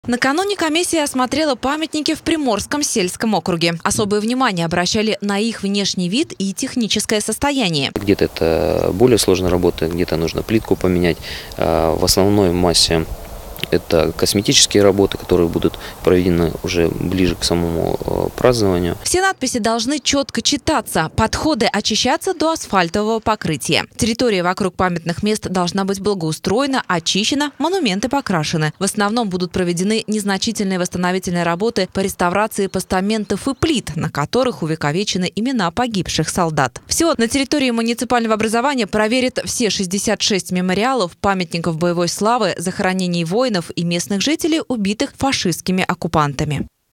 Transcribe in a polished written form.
Накануне комиссия осмотрела памятники в Приморском сельском округе. Особое внимание обращали на их внешний вид и техническое состояние. Где-то это более сложная работа, где-то нужно плитку поменять. В основной массе это косметические работы, которые будут проведены уже ближе к самому празднованию. Все надписи должны четко читаться, подходы очищаться до асфальтового покрытия. Территория вокруг памятных мест должна быть благоустроена, очищена, монументы покрашены. В основном будут проведены незначительные восстановительные работы по реставрации постаментов и плит, на которых увековечены имена погибших солдат. Всего на территории муниципального образования проверят все 66 мемориалов, памятников боевой славы, захоронений воинов и местных жителей, убитых фашистскими оккупантами.